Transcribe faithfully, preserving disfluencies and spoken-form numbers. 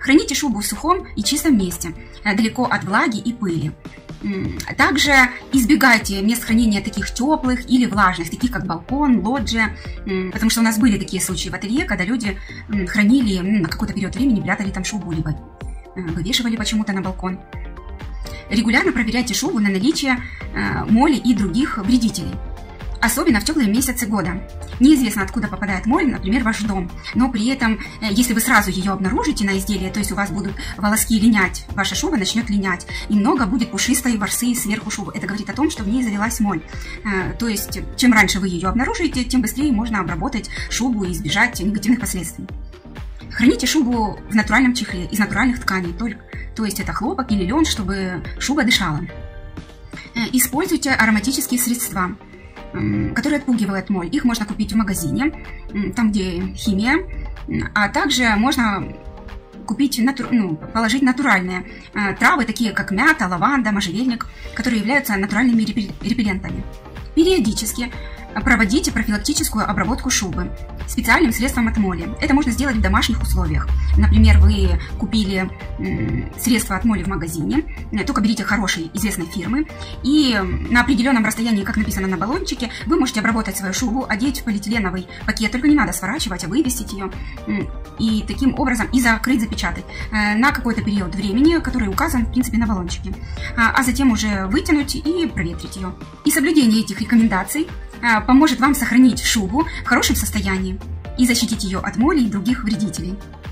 Храните шубу в сухом и чистом месте, далеко от влаги и пыли. Также избегайте мест хранения таких теплых или влажных, таких как балкон, лоджия, потому что у нас были такие случаи в ателье, когда люди хранили на какой-то период времени, прятали там шубу, либо вывешивали почему-то на балкон. Регулярно проверяйте шубу на наличие моли и других вредителей, особенно в теплые месяцы года. Неизвестно, откуда попадает моль, например, в ваш дом, но при этом, если вы сразу ее обнаружите на изделии, то есть у вас будут волоски линять, ваша шуба начнет линять, и много будет пушистой ворсы сверху шубы. Это говорит о том, что в ней завелась моль. То есть, чем раньше вы ее обнаружите, тем быстрее можно обработать шубу и избежать негативных последствий. Храните шубу в натуральном чехле, из натуральных тканей, только, то есть это хлопок или лен, чтобы шуба дышала. Используйте ароматические средства, которые отпугивают моль. Их можно купить в магазине, там где химия, а также можно купить, натур... ну, положить натуральные травы, такие как мята, лаванда, можжевельник, которые являются натуральными репеллентами. Периодически проводите профилактическую обработку шубы специальным средством от моли. Это можно сделать в домашних условиях. Например, вы купили средство от моли в магазине, только берите хорошей известной фирмы, и на определенном расстоянии, как написано на баллончике, вы можете обработать свою шубу, одеть в полиэтиленовый пакет, только не надо сворачивать, а вывесить ее, и таким образом и закрыть, запечатать на какой-то период времени, который указан, в принципе, на баллончике, а затем уже вытянуть и проветрить ее. И соблюдение этих рекомендаций поможет вам сохранить шубу в хорошем состоянии и защитить ее от моли и других вредителей.